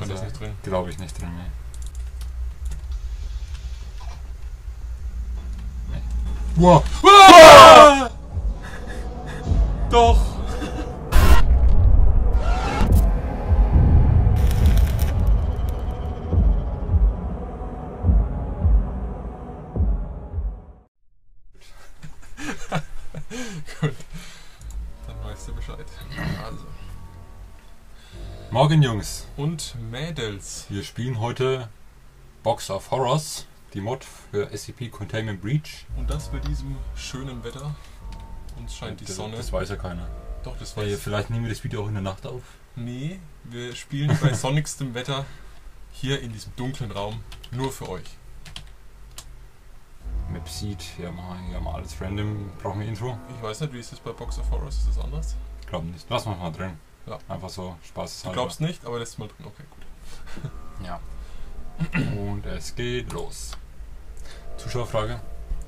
Ist das nicht drin? Glaube ich nicht drin, ne. Wow! Ah! Doch! Gut. Dann weißt du Bescheid. Also. Morgen, Jungs. Und Mädels. Wir spielen heute Box of Horrors, die Mod für SCP Containment Breach. Und das bei diesem schönen Wetter. Uns scheint die Sonne. Das weiß ja keiner. Doch, das Hey, weiß. vielleicht nehmen wir das Video auch in der Nacht auf. Nee, wir spielen bei sonnigstem Wetter hier in diesem dunklen Raum nur für euch. Map Seed, ja mal alles random. Brauchen wir Intro? Ich weiß nicht, wie ist das bei Box of Horrors? Ist das anders? Ich glaube nicht. Lassen wir mal drin. Ja. Einfach so Spaß. Du glaubst nicht, aber lässt mal drin. Okay, gut. Ja. Und es geht los. Zuschauerfrage?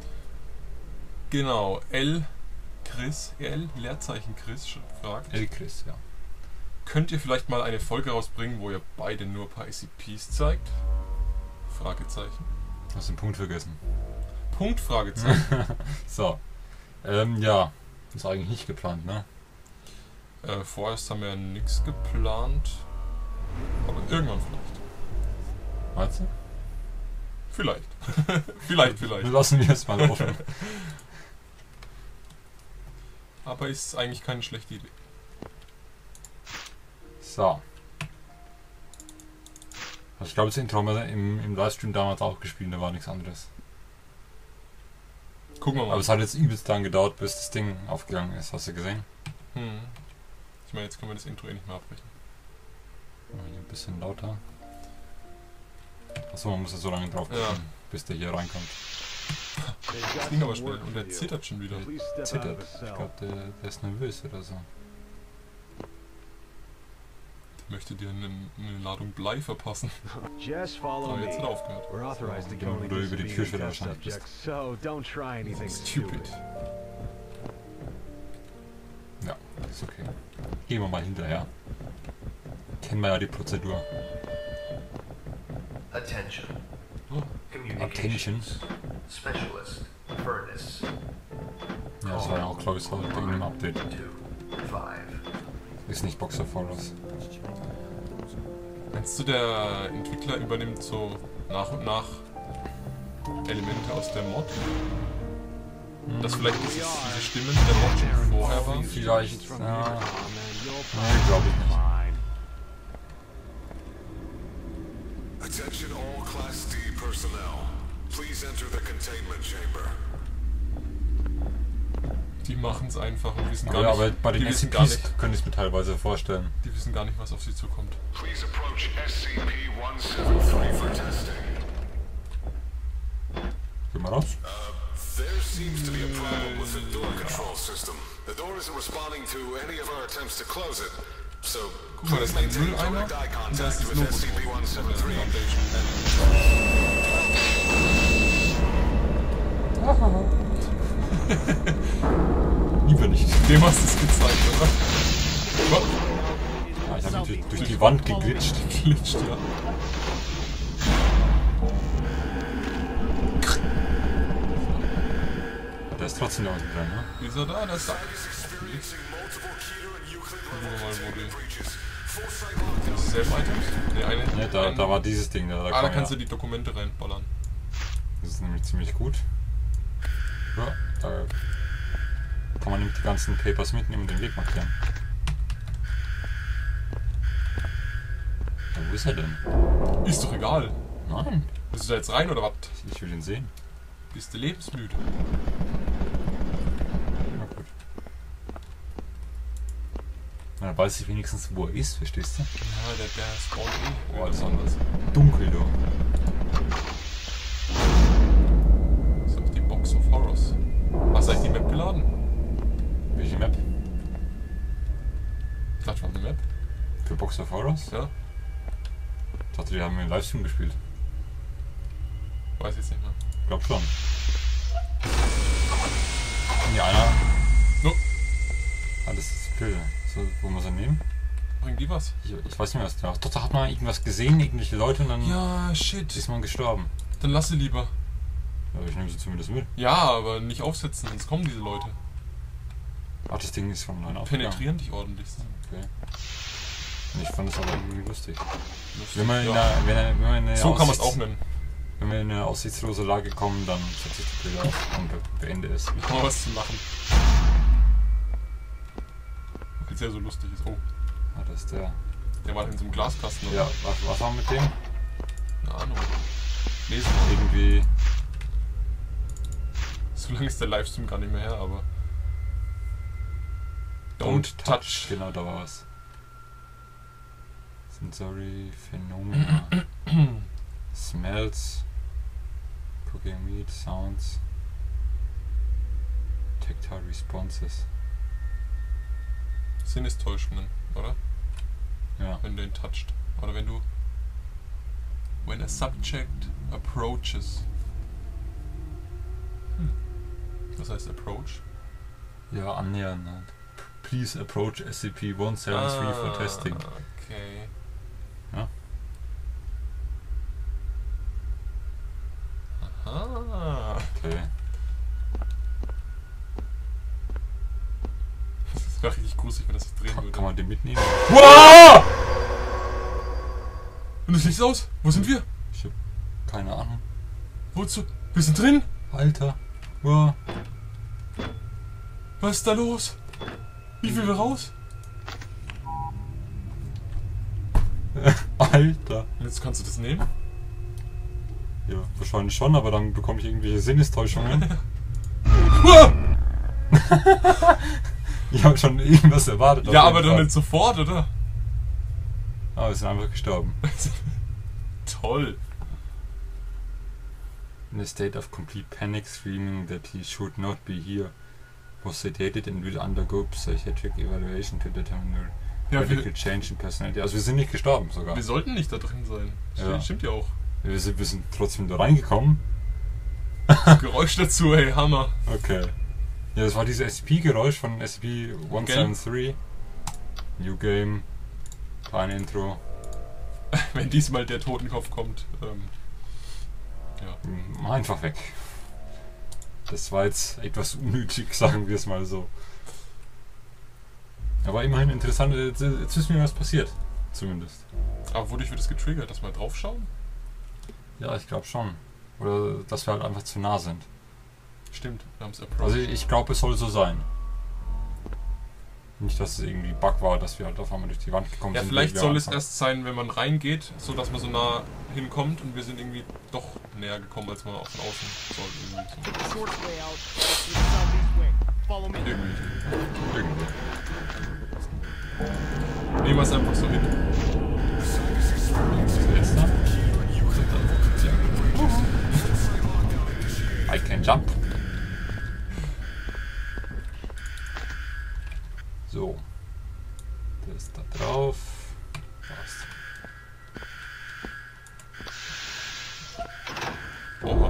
Genau, L. Leerzeichen Chris fragt. El Chris, ja. Könnt ihr vielleicht mal eine Folge rausbringen, wo ihr beide nur ein paar SCPs zeigt? Fragezeichen. Hast den Punkt vergessen. Punkt, Fragezeichen. So. Ja. Ist eigentlich nicht geplant, ne? Vorerst haben wir nichts geplant. Aber irgendwann vielleicht. Meinst du? Vielleicht. vielleicht. Lassen wir es mal offen. Aber ist eigentlich keine schlechte Idee. So. Also ich glaube, das Intro haben wir im Livestream damals auch gespielt, da war nichts anderes. Gucken wir mal. Aber es hat jetzt übelst lang gedauert, bis das Ding aufgegangen ist, hast du gesehen? Ich meine, jetzt können wir das Intro eh nicht mehr abbrechen. Ein bisschen lauter. Achso, man muss ja so lange drauf gucken, bis der hier reinkommt. Das ging aber schnell und der zittert schon wieder. Zittert. Ich glaube, der ist nervös oder so. Der möchte dir eine Ladung Blei verpassen. Just follow Aber me. jetzt hat er aufgehört. We're authorized to Genau, go wo du über die Türschwelle wahrscheinlich bist. so don't try anything Stupid. Ja, ist okay. Gehen wir mal hinterher. Kennen wir ja die Prozedur. Attention. Attention. Communications. Specialist. Furnace. Ja, das war ja auch, glaube ich, so in einem Update. 2, 5. Ist nicht Box of Horrors. Meinst du, der Entwickler übernimmt so nach und nach Elemente aus der Mod? Dass vielleicht diese Stimmen der Mod schon vorher waren? Vielleicht, ja. Nee, glaube ich nicht. Attention all Class D personnel. Please enter the containment chamber. Die machen es einfach und wissen Ja, gar aber nicht. bei den Die wissen gar SCPs nicht, könnte ich es mir teilweise vorstellen. die wissen gar nicht, was auf sie zukommt. Please approach SCP-173 for testing. Geh mal raus. There seems to be a problem with the door control system. The door isn't responding to any of our attempts to close it. So, Guck mal, das ist ein maintain Mülleimer direct eye und da ist contact das with Logo drauf. SCP-173. Lieber nicht. Dem hast du es gezeigt, oder? Gott, Ja, ich habe mich durch die Wand geglitscht. glitscht ja. Der ist trotzdem da unten drin, ne? Wie ist er da? Der ist da. Experiencing multiple Keter and Euclid Gucken wir mal, wo die... breaches. Full site lockdown. Dieselben Items? Ne, eine. Ne, da war dieses Ding, da Da kann kannst du ja. die Dokumente reinballern. Das ist nämlich ziemlich gut. Ja, da kann man nämlich die ganzen Papers mitnehmen und den Weg markieren. Ja, wo ist er denn? Ist doch egal. Nein, Bist du da jetzt rein oder was? ich will ihn sehen. Bist du lebensmüde? Ja, gut. Na, dann weiß ich wenigstens, wo er ist, verstehst du? Ja, der spawnt eh. Oh, alles anders. Dunkel, du. Das ist doch die Box of Horrors. Hast du eigentlich die Map geladen? Welche Map? Ich dachte, war eine Map. Für Box of Horrors? Ja? Ich dachte, die haben im Livestream gespielt. Weiß jetzt nicht mehr. Glaub schon. Ja, einer. No. Ah, das ist blöd. So, wo muss er nehmen? Bringt die was? Ich weiß nicht mehr, was da. Doch, da hat man irgendwas gesehen, irgendwelche Leute und dann Ja, shit. ist man gestorben. Dann lass sie lieber. Ja, ich nehme sie zumindest mit. Ja, aber nicht aufsetzen, sonst kommen diese Leute. Ach, das Ding ist von alleine aufgegangen. Penetrieren dich ordentlich. Okay. Und ich fand es aber irgendwie lustig. Lustig, Wenn wir in ja. eine So kann man es auch nennen. Wenn wir in eine aussichtslose Lage kommen, dann setze ich die Brille auf und beende es. Mal was zu machen. Weil es ja so lustig ist. Oh, Ah, das ist der. der war in so einem Glaskasten, oder? Ja, was war mit dem? Keine Ahnung. Lesen wir. Irgendwie. So lange ist der Livestream gar nicht mehr her, aber... Don't touch. Genau, da war was. Sensory Phenomena. Smells. Cooking meat, sounds. Tactile responses. Sinnestäuschungen, oder? Ja. Wenn du ihn toucht. Oder wenn du... When a subject approaches. Was heißt approach? Ja, annähern halt. Please approach SCP-173 for testing. Okay. Ja. Aha. Okay. Das wäre richtig gruselig, wenn das sich drehen würde. Kann man den mitnehmen? Wow! Und das Licht ist aus? Wo sind wir? Ich hab keine Ahnung. Wozu? Wir sind drin? Alter. Wow. Was ist da los? Wie viel wir raus? Alter. Und jetzt kannst du das nehmen? Ja, wahrscheinlich schon, aber dann bekomme ich irgendwelche Sinnestäuschungen. Wow! Ich habe schon irgendwas erwartet. Ja, auf aber jeden doch Fall. nicht sofort, oder? Ah, wir sind einfach gestorben. Toll. In a state of complete panic, screaming that he should not be here, was sedated and will undergo psychiatric evaluation to determine Ja, medical wir, change in personality. Also wir sind nicht gestorben sogar. wir sollten nicht da drin sein. Ja. Stimmt ja auch. Wir sind trotzdem da reingekommen. Das Geräusch dazu, hey, Hammer. Okay. Ja, das war dieses SCP-Geräusch von SCP-173. New Game. Kein Intro. Wenn diesmal der Totenkopf kommt. Ja. Einfach weg. Das war jetzt etwas unnötig, sagen wir es mal so. Aber immerhin interessant, jetzt wissen wir, was passiert. Zumindest. Aber wodurch wird es getriggert? Dass wir draufschauen? Ja, ich glaube schon. Oder dass wir halt einfach zu nah sind. Stimmt, wir haben es approached. Also ich glaube, es soll so sein. Nicht, dass es irgendwie Bug war, dass wir halt auf einmal durch die Wand gekommen Ja, sind. vielleicht wie wir soll es anfangen. erst sein, wenn man reingeht, so dass man so nah hinkommt und wir sind irgendwie doch näher gekommen, als man auch von außen sollte. Irgendwie Short way out. To the southeast wing. Follow me. so. Irgendwie. Irgendwie. Nehmen wir es einfach so hin. Was ist jetzt da? I can jump. So. Der ist da drauf. Passt. Oha.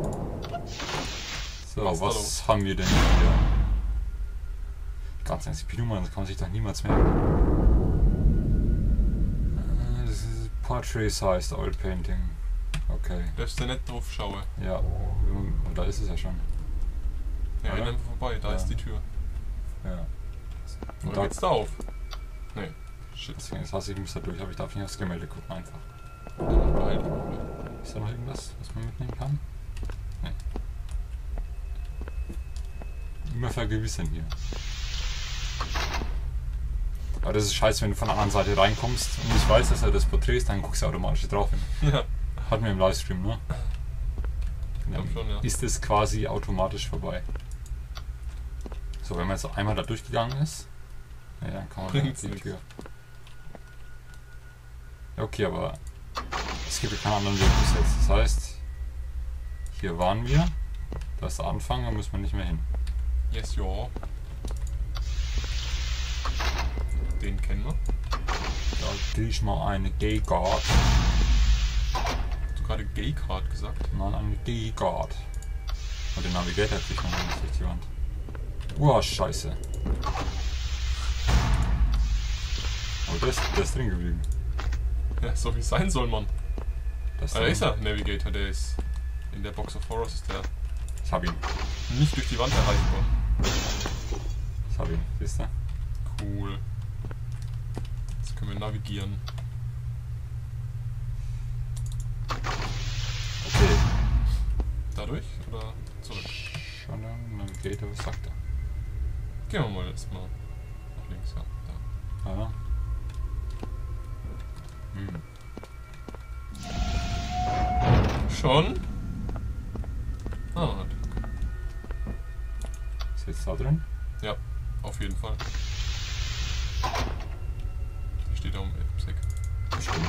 So, Was ist da was los? haben wir denn hier? Die ganzen SCP-Nummern, das kann man sich doch niemals merken. Das ist Portrait-Sized Oil Painting. Okay, Darfst du nicht drauf schauen. ja. Da ist es ja schon. Ja, Oder? renn einfach vorbei, da Ja. ist die Tür. Ja. Und Oder da, geht's da auf? Nee. Shit. deswegen, das heißt, ich muss da durch, aber ich darf nicht aufs Gemälde gucken einfach. Dann beeil dich mal. Ist da noch irgendwas, was man mitnehmen kann? Nee. Immer vergewissern hier. Aber das ist scheiße, wenn du von der anderen Seite reinkommst und ich weiß, dass er das Porträt ist, dann guckst du automatisch drauf hin. Ja, Hatten wir im Livestream, ne? ich glaub schon, ja. Ist es quasi automatisch vorbei. So, wenn man jetzt einmal da durchgegangen ist, ja, dann kann man Bringt's die nix. Tür. Ja, okay, aber es gibt ja keinen anderen Weg bis jetzt. Das heißt, hier waren wir, das ist der Anfang, da müssen wir nicht mehr hin. Yes, ja. Den kennen wir. Da kriege ich mal eine Gay-Guard. Hast du gerade Gay-Card gesagt? Nein, eine Gay-Guard. Und den Navigator kriegt man nicht durch die Wand. Uah, scheiße. Aber der ist drin geblieben. Ja, so wie es sein soll, Mann. Das Da ist er, Navigator, der ist in der Box of Horrors, ist der Ich hab ihn. nicht durch die Wand erreichbar. Ich hab ihn, siehst du? Cool. Jetzt können wir navigieren. Okay. Dadurch oder zurück? Schon Navigator, was sagt er? Gehen wir mal erstmal nach links, ja. Da. Ja. Hm. Schon? Ah, noch nicht. Ist jetzt da drin? Ja, auf jeden Fall. Steht da um Eck. Bestimmt.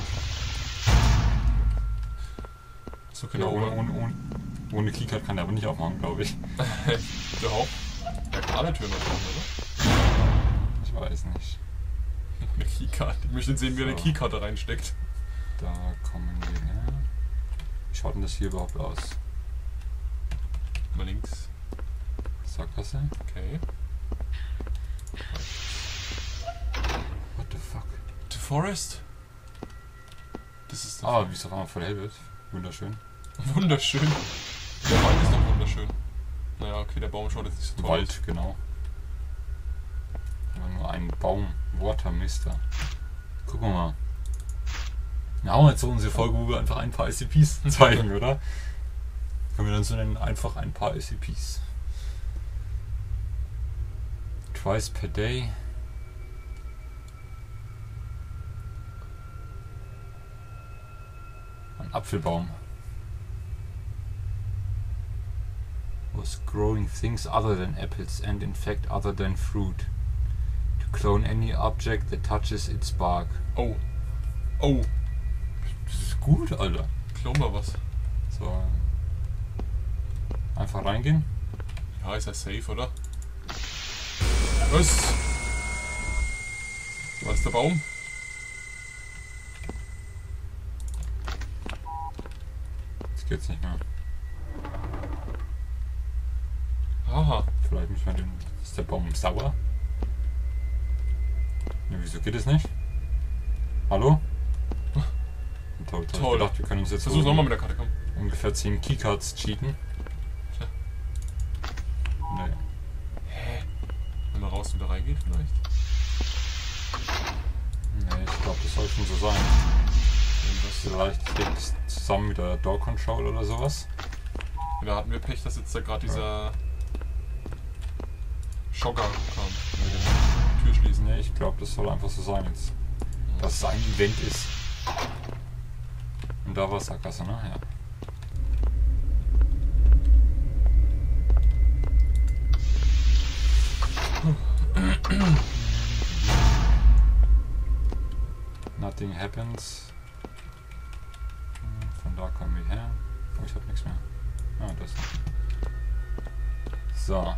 So Ja, genau. ohne Keycard kann er aber nicht aufmachen, glaube ich. Überhaupt? Er kann alle Türen aufmachen, Ich weiß nicht. oder? Eine Keycard. Ich möchte sehen, wie er eine So. Keykarte reinsteckt. Da kommen wir her. Wie schaut denn das hier überhaupt aus? Mal links. Sackgasse? Okay. What the fuck? The Forest? Das ist Ah, wie es auf einmal voll hell wird. Wunderschön. wunderschön. Der Wald ist doch wunderschön. Naja, okay, der Baum schaut jetzt nicht so toll Wald, genau. Aber nur ein Baum. Watermister. Gucken wir mal. Wir haben jetzt so unsere Folge, wo wir einfach ein paar SCPs zeigen, oder? Können wir dann so nennen, einfach ein paar SCPs. Twice per day. Ein Apfelbaum. Was growing things other than apples and in fact other than fruit. To clone any object that touches its bark. Oh. Oh. Das ist gut, Alter. Klon mal was. So. Einfach reingehen. Ja, ist ja safe, oder? Was? War das der Baum? Jetzt geht's nicht mehr. Aha. Vielleicht müssen wir den. Ist der Baum sauer? Ne, wieso geht es nicht? Hallo? Toll, toll. Toll. Ich gedacht, wir können uns jetzt Versuch's nochmal mit der Karte, komm. ungefähr 10 Keycards cheaten. Tja. Nee. Wenn man raus und wieder reingeht, vielleicht. Nee, ich glaube, das soll schon so sein. Wenn das, Vielleicht hängt es zusammen mit der Door Control oder sowas. da hatten wir Pech, dass jetzt da gerade dieser Schocker kam. Mit dem Türschließen. Nee, ich glaube, das soll einfach so sein jetzt. Dass es ein Event ist. Und da war Sackgasse, ne? Ja. Nothing happens. Von da kommen wir her. Oh, ich hab nichts mehr. Ah, das. So.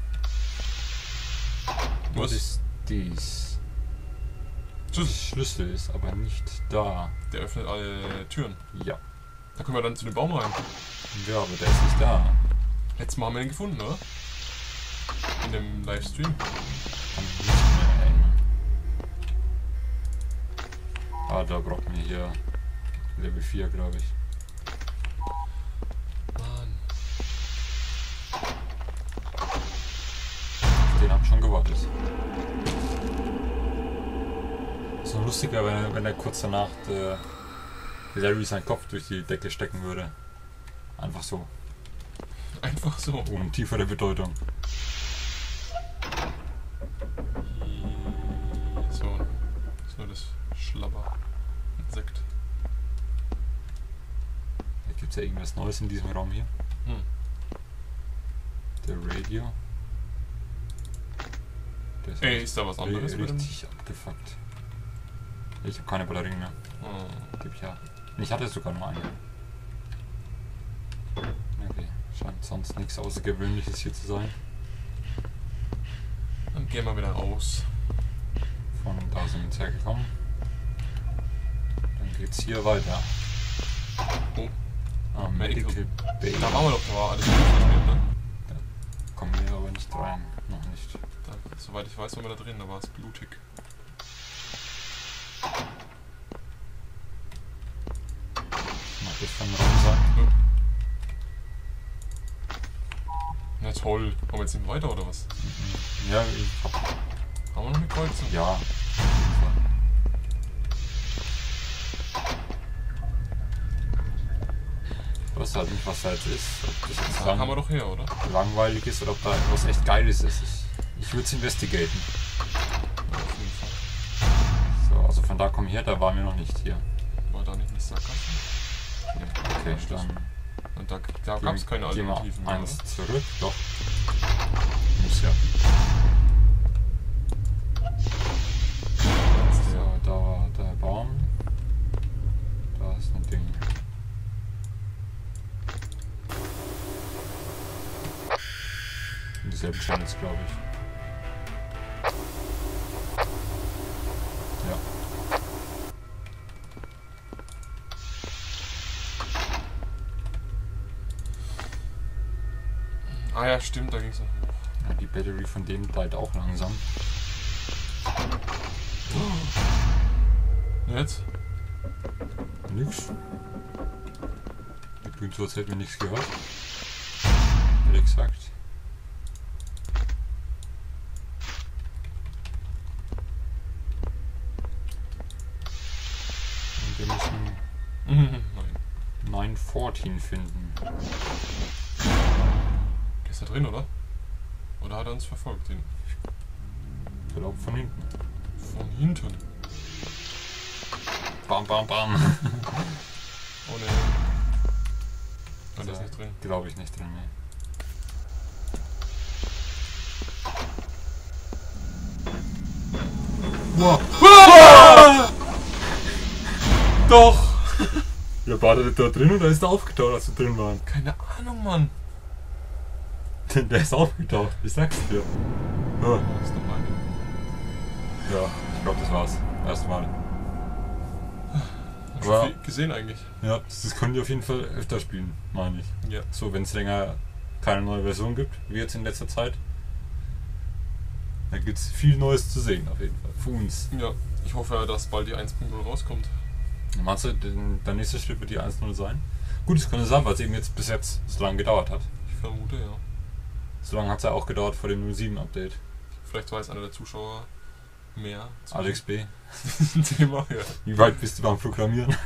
Was ist dies? Tschüss. Schlüssel ist aber nicht da. Der öffnet alle Türen. Ja. Da können wir dann zu dem Baum rein. Ja, aber der ist nicht da. Letztes Mal haben wir den gefunden, oder? In dem Livestream. Kann ich nicht mehr erinnern. Ah, da brauchen wir hier Level 4, glaube ich. Mann. Auf den hab ich schon gewartet. So lustig wäre, wenn er kurz danach Larry seinen Kopf durch die Decke stecken würde. Einfach so. Einfach so. Ohne tiefere Bedeutung. So. Das ist nur das Schlabber-Insekt. Gibt es ja irgendwas Neues in diesem Raum hier? Hm. Der Radio. Der ist Ey, ist da was anderes mit dem? richtig abgefuckt. Ich habe keine Batterien mehr. Oh. Gib ich ja. Ich hatte sogar nur eine. Okay, scheint sonst nichts Außergewöhnliches hier zu sein. Dann gehen wir wieder raus. Von da sind wir jetzt hergekommen. Dann geht's hier weiter. Oh. Ah, Medical Bay. Da waren wir doch, da war alles durchgespielt, ne? Kommen wir aber nicht rein. Noch nicht. Da, soweit ich weiß, waren wir da drin, da war es blutig. vom Raum sein. Na toll. Kommen wir jetzt nicht weiter oder was? Ja, ich hab. Haben wir noch eine Kreuzung? Ja. Ich weiß halt nicht, was da jetzt ist. Ob das jetzt Da haben wir doch her, oder? langweilig ist oder ob da etwas echt Geiles ist. Ich würde es investigaten. Ja, auf jeden Fall. So, also von da kommen her, da waren wir noch nicht hier. War da nicht eine Sackgasse? Nee. Okay, dann Und da gab es keine gehen wir Alternativen mehr, eins oder? zurück. Doch. Muss ja. So, da war der Baum. Da ist ein Ding. Dieselben Channels, glaube ich. Ja. Ah ja, stimmt, da ging es noch hoch. Ja, die Battery von dem bleibt auch langsam. Jetzt? Nix. Ich bin so, als hätten wir nichts gehört. Ehrlich gesagt. Und wir müssen Nein. 914 finden. Ist er drin, oder? Oder hat er uns verfolgt? Den Ich glaube von hinten. von hinten. Bam, bam, bam. Oh ne. Ah, der ist nicht drin. Glaube ich nicht drin, ne. Wow. Doch! Ja, war der da drin oder ist der aufgetaucht, als wir drin waren? Keine Ahnung, Mann. Der ist aufgetaucht, ich sag's dir. Ja, Oh, ist noch eine. ja, ich glaube, das war's. Erstmal. Hab Aber- schon viel gesehen eigentlich. Ja, das können die auf jeden Fall öfter spielen, meine ich. Ja. So, wenn es länger keine neue Version gibt, wie jetzt in letzter Zeit. Da gibt's viel Neues zu sehen, auf jeden Fall. Für uns. Ja. Ich hoffe, dass bald die 1.0 rauskommt. Meinst du, der nächste Schritt wird die 1.0 sein? Gut, das könnte sein, weil es eben jetzt bis jetzt so lange gedauert hat. Ich vermute, ja. So lange hat es ja auch gedauert vor dem 07-Update. Vielleicht weiß einer der Zuschauer mehr zu Alex B., diesem Thema. Ja. wie weit bist du beim Programmieren?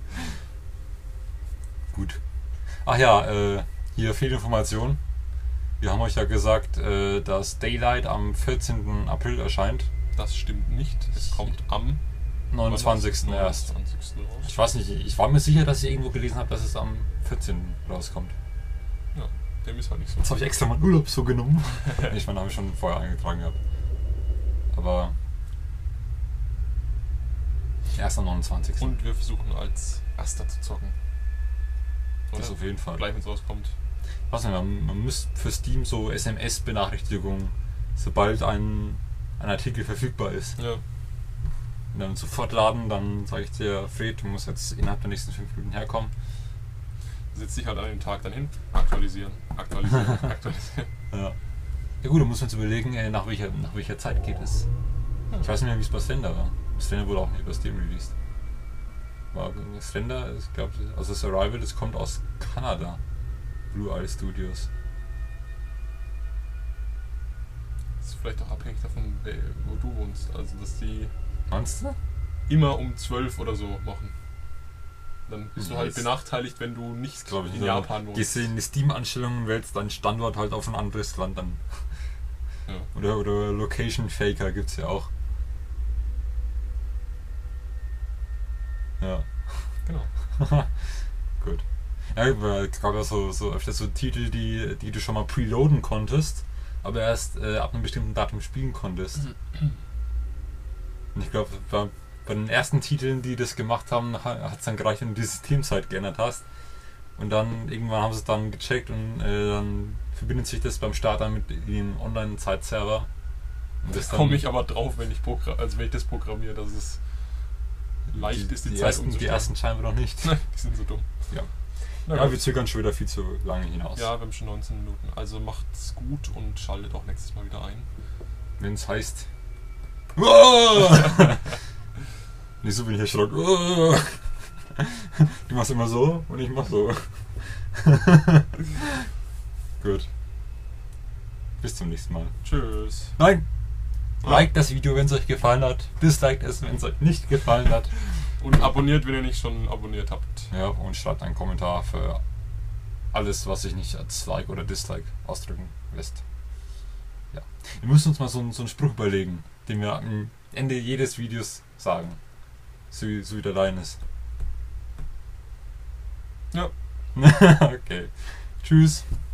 Gut. Ach ja, hier Fehlinformation. Wir haben euch ja gesagt, dass Daylight am 14. April erscheint. Das stimmt nicht. Es kommt am 29.01. 29. raus. Ich weiß nicht, ich war mir sicher, dass ich irgendwo gelesen habe, dass es am 14. rauskommt. Ja, dem ist halt nicht so. Jetzt habe ich extra meinen Urlaub so genommen. Ich meine, habe ich schon vorher eingetragen gehabt. Aber erst am 29. Und wir versuchen als Erster zu zocken. Das Oder? auf jeden Fall. Gleich, wenn es rauskommt. Was nicht, man müsste für Steam so SMS-Benachrichtigungen, sobald ein Artikel verfügbar ist. Ja. Und dann sofort laden, dann sage ich dir, Fred, du musst jetzt innerhalb der nächsten 5 Minuten herkommen. Setzt sich halt an dem Tag dann hin. Aktualisieren. Aktualisieren. Aktualisieren. Ja. Ja gut, da muss man jetzt überlegen, nach welcher Zeit geht es. Ich weiß nicht mehr, wie es bei Slender war. Slender wurde auch nicht über Steam released. War Slender, ich glaube, also das Arrival, das kommt aus Kanada. Blue Eye Studios. Das ist vielleicht auch abhängig davon, wo du wohnst. Also, dass die Meinst du? immer um 12 oder so machen. Dann bist du Ja, halt das- benachteiligt, wenn du nicht Glaube ich in nicht. Japan wohnst. Gehst du in die Steam-Anstellungen, wählst deinen Standort halt auf ein anderes Land dann. Ja. Oder Location Faker gibt's ja auch. Ja. Genau. Gut. Ja, weil es gab ja so öfter so Titel, die du schon mal preloaden konntest, aber erst ab einem bestimmten Datum spielen konntest. Und ich glaube, bei den ersten Titeln, die das gemacht haben, hat es dann gereicht, wenn du die Systemzeit geändert hast. Und dann irgendwann haben sie es dann gecheckt und dann verbindet sich das beim Start dann mit dem Online-Zeitserver. Und das dann Komme ich aber drauf, wenn ich das programmiere, dass es leicht ist, die Zeit Die ersten scheinbar noch nicht. Nein, die sind so dumm. Ja. Na Ja, gut. wir zögern schon wieder viel zu lange hinaus. Ja, wir haben schon 19 Minuten. Also macht's gut und schaltet auch nächstes Mal wieder ein. Wenn es heißt. Nicht so bin ich erschrocken. Du machst immer so und ich mach so. Gut. Bis zum nächsten Mal. Tschüss. Nein! Liked das Video, wenn es euch gefallen hat. Disliked es, wenn es euch nicht gefallen hat. Und abonniert, wenn ihr nicht schon abonniert habt. Ja, und schreibt einen Kommentar für alles, was sich nicht als Like oder Dislike ausdrücken lässt. Ja. Wir müssen uns mal so einen Spruch überlegen, den wir am Ende jedes Videos sagen. So wie der dein ist. Ja. Okay. Tschüss.